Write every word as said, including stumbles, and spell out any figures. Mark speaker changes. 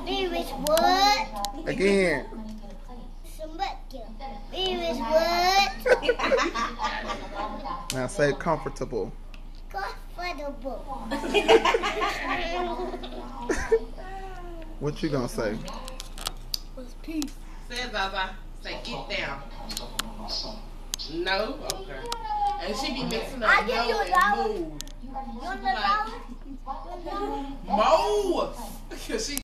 Speaker 1: B is what?
Speaker 2: Again.
Speaker 1: B is what?
Speaker 2: Now say comfortable.
Speaker 1: Comfortable.
Speaker 2: What you gonna say?
Speaker 1: What's peace?
Speaker 3: Say Baba. Say get down. No? Okay. And she be mixing up
Speaker 1: I'll give you a dollar.
Speaker 3: no and move.
Speaker 1: You want a dollar?
Speaker 3: Mo! Because she